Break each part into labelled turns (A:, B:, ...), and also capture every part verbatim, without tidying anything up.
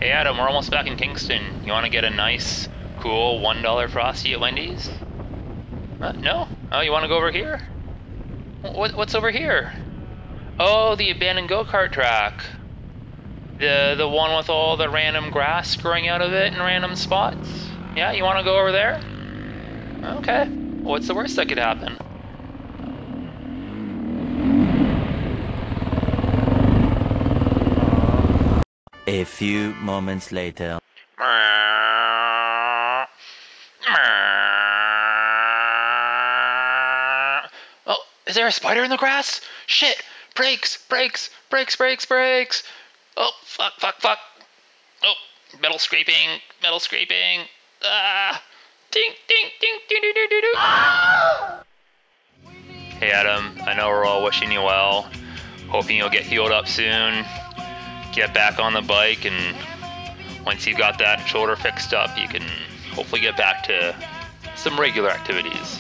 A: Hey Adam, we're almost back in Kingston. You want to get a nice, cool one dollar Frosty at Wendy's? Uh, no? Oh, you want to go over here? What, what's over here? Oh, the abandoned go-kart track. The, the one with all the random grass growing out of it in random spots? Yeah, you want to go over there? Okay. What's the worst that could happen?
B: A few moments later.
A: Oh, is there a spider in the grass? Shit! Brakes! Brakes! Brakes! Brakes! Brakes! Oh, fuck! Fuck! Fuck! Oh, metal scraping! Metal scraping! Ah! Ding! Ding! Ding! Ding! Ding! Ding! Ding! Ding! Ah! Hey Adam, I know we're all wishing you well. Hoping you'll get healed up soon. Get back on the bike, and once you've got that shoulder fixed up, you can hopefully get back to some regular activities.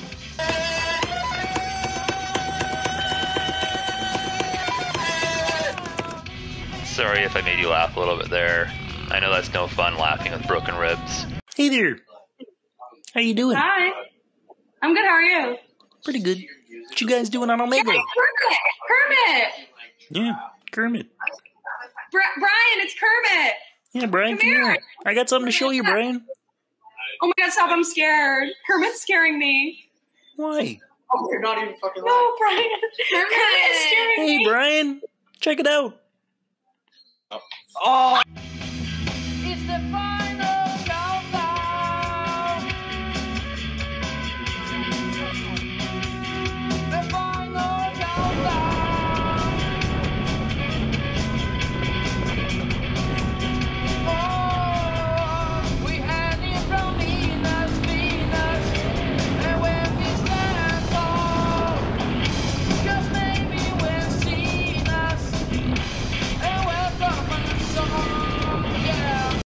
A: Sorry if I made you laugh a little bit there. I know that's no fun laughing with broken ribs.
C: Hey there. How you doing?
D: Hi. I'm good, how are you?
C: Pretty good. What you guys doing on Omega?
D: Hey, Kermit! Kermit!
C: Yeah, Kermit.
D: Bri Brian, it's Kermit!
C: Yeah, Brian, come, come here. here. I got something to show you, Brian.
D: Oh my god, stop, I'm scared. Kermit's scaring me.
C: Why?
E: Oh, you're not even fucking lying.
D: No, Brian. Kermit, Kermit is scaring
C: hey,
D: me.
C: Hey, Brian. Check it out.
E: Oh. oh.
F: It's the